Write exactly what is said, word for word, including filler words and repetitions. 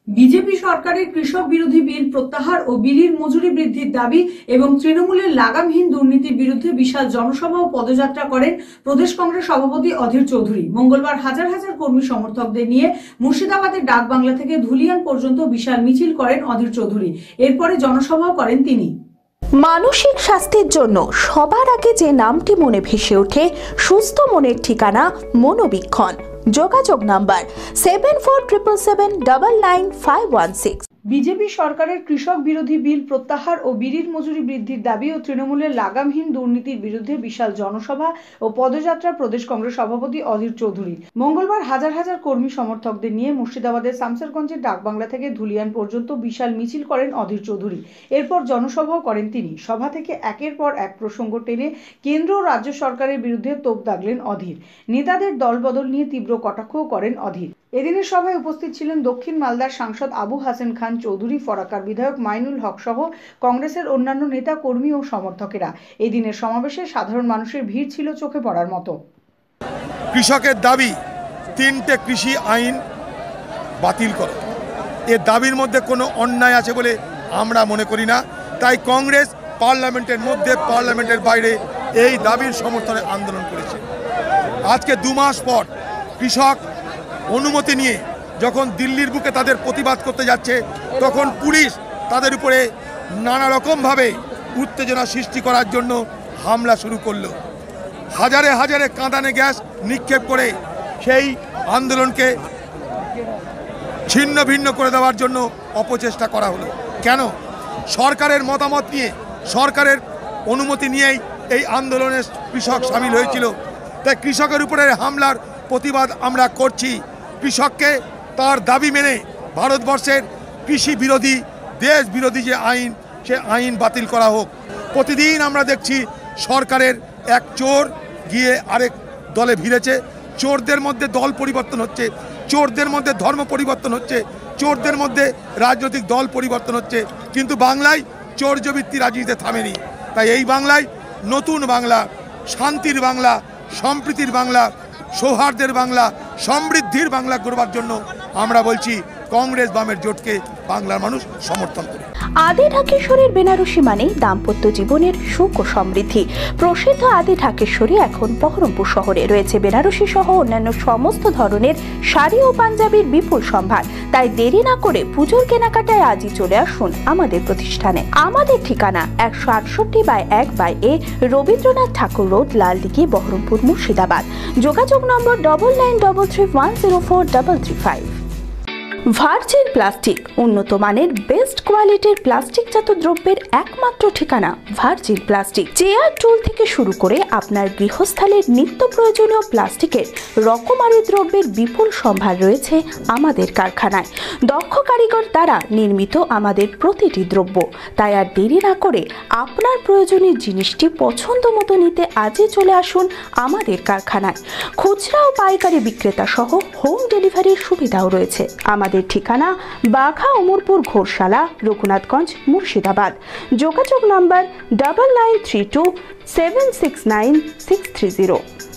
BJP সরকারের কৃষক বিরোধী বিল প্রত্যাহার ও বিড়ির মজুরি বৃদ্ধির দাবি এবং তৃণমূলের লাগামহীন দুর্নীতির বিরুদ্ধে বিশাল জনসভা ও পদযাত্রা করেন প্রদেশ কংগ্রেস সভাপতি অধীর চৌধুরী। মঙ্গলবার হাজার হাজার কর্মী সমর্থকদের নিয়ে মুর্শিদাবাদের ডাকবাংলা থেকে ধুলিয়ান পর্যন্ত বিশাল মিছিল করেন অধীর চৌধুরী। এরপরে জনসভাও করেন তিনি। মানসিক স্বাস্থ্যের জন্য সবার আগে যে নামটি মনে ভেসে ওঠে, সুস্থ মনের ঠিকানা মনোবীক্ষণ। যোগাযোগ number seven four triple seven double nine five one six. BJP সরকারের কৃষক বিরোধী বিল প্রত্যাহার ও বিড়ির মজুরি বৃদ্ধির দাবি ও তৃণমূলের লাগামহীন দুর্নীতির বিরুদ্ধে বিশাল জনসভা ও পদযাত্রা প্রদেশ কংগ্রেস সভাপতি অধীর চৌধুরী। মঙ্গলবার হাজার হাজার কর্মী সমর্থকদের নিয়ে মুর্শিদাবাদের শামসেরগঞ্জের ডাকবাংলা থেকে ধুলিয়ান পর্যন্ত বিশাল মিছিল করেন অধীর চৌধুরী। এরপর জনসভাও করেন তিনি। সভা থেকে একের পর এক প্রসঙ্গ টেনে কেন্দ্র ও রাজ্য সরকারের বিরুদ্ধে তোপ দাগলেন অধীর। নেতাদের দলবদল নিয়ে তীব্র কটাক্ষও করেন অধীর। এদিনের সভায় উপস্থিত ছিলেন দক্ষিণ মালদার সাংসদ আবু হাসেন খান চৌধুরী, ফরাক্কার বিধায়ক মাইনুল হক সহ কংগ্রেসের অন্যান্য নেতা কর্মী ও সমর্থকেরা। এই দিনের সমাবেশে সাধারণ মানুষের ভিড় ছিল চোখে পড়ার মতো। কৃষকের দাবি তিনটে কৃষি আইন বাতিল করো। এ দাবির মধ্যে কোনো অন্যায় আছে বলে আমরা মনে করি না। তাই কংগ্রেস পার্লামেন্টের মধ্যে পার্লামেন্টের বাইরে এই দাবির সমর্থনে আন্দোলন করেছে। আজকে দু মাস পর কৃষক অনুমতি নিয়ে যখন দিল্লির বুকে তাদের প্রতিবাদ করতে যাচ্ছে, তখন পুলিশ তাদের উপরে নানা রকমভাবে উত্তেজনা সৃষ্টি করার জন্য হামলা শুরু করলো। হাজারে হাজারে কাঁদানে গ্যাস নিক্ষেপ করে সেই আন্দোলনকে ছিন্ন ভিন্ন করে দেওয়ার জন্য অপচেষ্টা করা হলো। কেন? সরকারের মতামত নিয়ে, সরকারের অনুমতি নিয়েই এই আন্দোলনে কৃষক সামিল হয়েছিল। তাই কৃষকের উপরে হামলার প্রতিবাদ আমরা করছি। কৃষককে তার দাবি মেনে ভারতবর্ষের কৃষি বিরোধী, দেশ বিরোধী যে আইন, সে আইন বাতিল করা হোক। প্রতিদিন আমরা দেখছি সরকারের এক চোর গিয়ে আরেক দলে ভিড়েছে। চোরদের মধ্যে দল পরিবর্তন হচ্ছে, চোরদের মধ্যে ধর্ম পরিবর্তন হচ্ছে, চোরদের মধ্যে রাজনৈতিক দল পরিবর্তন হচ্ছে, কিন্তু বাংলায় চৌর্যবৃত্তি রাজনীতিতে থামেনি। তাই এই বাংলায় নতুন বাংলা, শান্তির বাংলা, সম্প্রীতির বাংলা, সৌহার্দ্যের বাংলা, সমৃদ্ধির বাংলা গড়বার জন্য আমরা বলছি কংগ্রেস বামের জোটকে বাংলার মানুষ সমর্থন করে। আদি ঢাকেশ্বরীর বেনারসি মানেই দাম্পত্য জীবনের সুখ ও সমৃদ্ধি। প্রসিদ্ধ আদি ঢাকেশ্বরী এখন বহরমপুর শহরে রয়েছে বেনারসি সহ অন্যান্য সমস্ত ধরনের শাড়ি ও পাঞ্জাবির বিপুল সম্ভার। তাই দেরি না করে পুজোর কেনাকাটায় আজই চলে আসুন আমাদের প্রতিষ্ঠানে। আমাদের ঠিকানা একশো আটষট্টি বাই এক by A Rabindranath Thakur road, Laldighi, Baharampur, Murshidabad. যোগাযোগ number double nine double three one zero four double three five. Virgin plastic, উন্নত মানের বেস্ট কোয়ালিটির প্লাস্টিকজাত দ্রব্যের একমাত্র ঠিকানা ভার্জিন প্লাস্টিক। চেয়ার, টুল থেকে শুরু করে আপনার গৃহস্থালির নিত্য প্রয়োজনীয় প্লাস্টিকের রকমারি দ্রব্যের বিপুল সম্ভার রয়েছে আমাদের কারখানায়। দক্ষ কারিগর দ্বারা নির্মিত আমাদের প্রতিটি দ্রব্য। তাই আর দেরি না করে আপনার প্রয়োজনীয় জিনিসটি পছন্দ মতো নিতে আজই চলে আসুন আমাদের কারখানায়। খুচরা ও পাইকারি বিক্রেতা সহ হোম ডেলিভারির সুবিধাও রয়েছে। আমাদের ঠিকানা বাঘা অমরপুর ঘোরশালা, রঘুনাথগঞ্জ, মুর্শিদাবাদ। যোগাযোগ number double nine three two seven six nine six three zero.